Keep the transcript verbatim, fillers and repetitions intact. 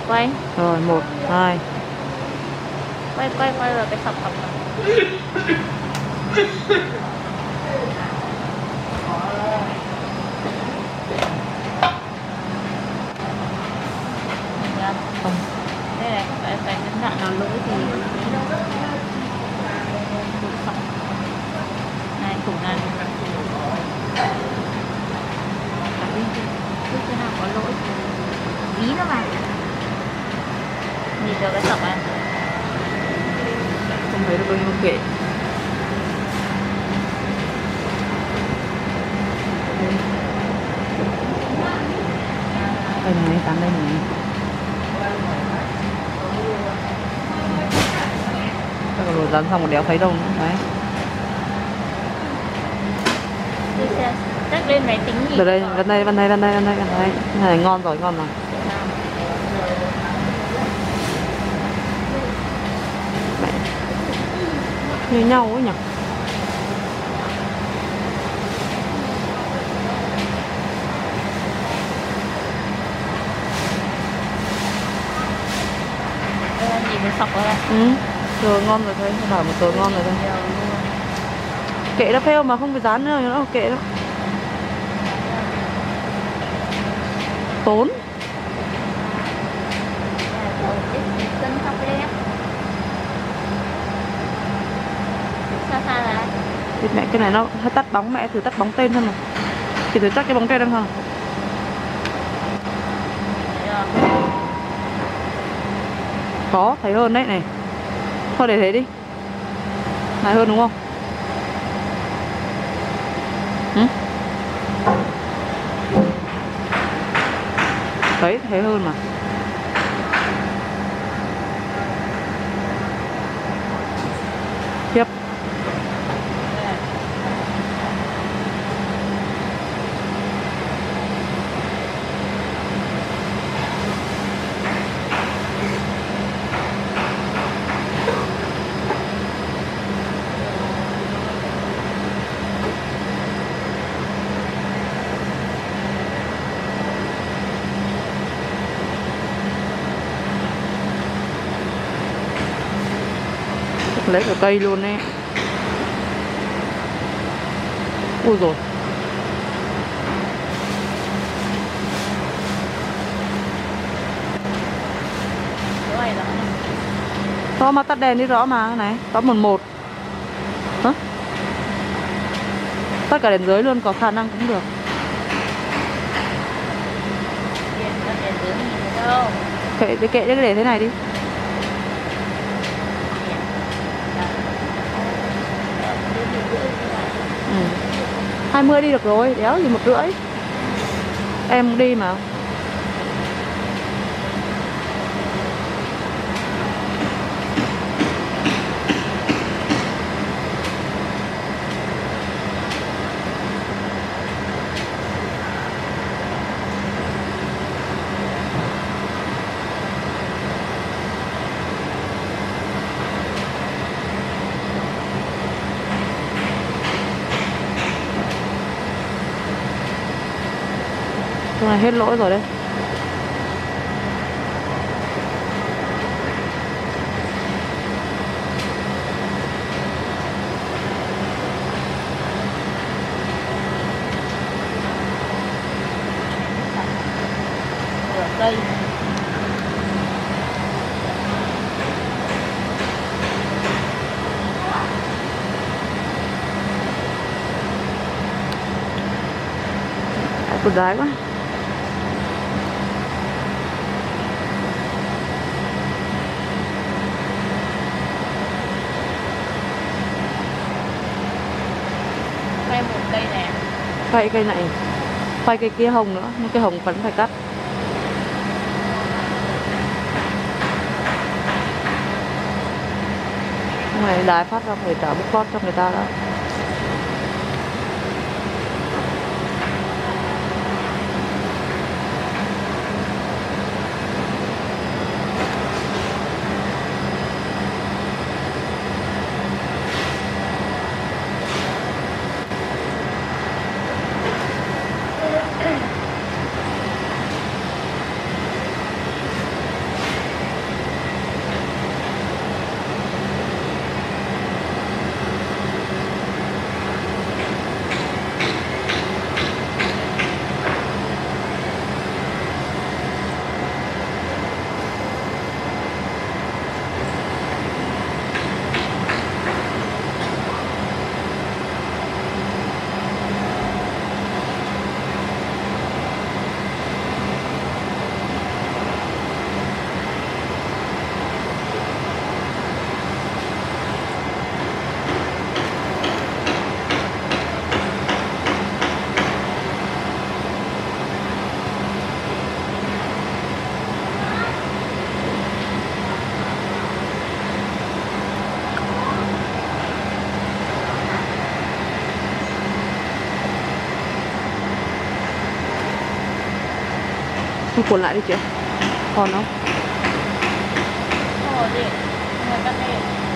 Quay. Rồi, một, hai. Quay quay quay vào cái sọc sọc này. Không. Đây này, cái cái đoạn nào lỗi thì này củng này. Cái nào có lỗi ví nó vào. Nhìn được cái sọc này. Không thấy được bao nhiêu kệ. Đây này, tám đây này. Chắc là đồ dán xong còn đéo thấy đâu nữa. Đấy. Chắc lên máy tính nhỉ? Từ đây, gần đây, gần đây, gần đây, gần đây, gần đây. Cái này ngon rồi, ngon rồi. Mẹ. Như nhau ấy nhỉ? Nhìn cái sọc đó đây. Ừ. Rồi ngon rồi thôi, bảo một tờ ngon rồi thôi. Kệ nó fail mà không phải dán nữa, nó kệ đó. Tốn. Cân sọc đây em. Xa xa là Thì mẹ cái này nó hơi tắt bóng, mẹ thử tắt bóng tên xem nào. Chỉ thử chắc cái bóng tên đang không? Có, thấy hơn đấy này. Thôi để thế đi. Này hơn đúng không? Ừ? Đấy, thấy hơn mà. Tiếp. Lấy cả cây luôn đấy. Ui rồi. Rõ mà tắt đèn đi rõ mà này, tắt một một. Hả? Tắt cả đèn dưới luôn, có khả năng cũng được. Kệ, kệ, kệ để thế này đi. Ừ. hai mươi đi được rồi, đéo gì một rưỡi. Em đi mà. Chỗ này hết lỗi rồi đấy. Rửa cây. Cột đái quá. Quay một cây này. Quay cây này. Quay cây kia hồng nữa, nhưng cây hồng vẫn phải cắt. Hôm nay đái phát ra phải trả bút lót cho người ta đó. Mình cuốn lại đi chị. Còn không? Thôi đi, người cắt đi.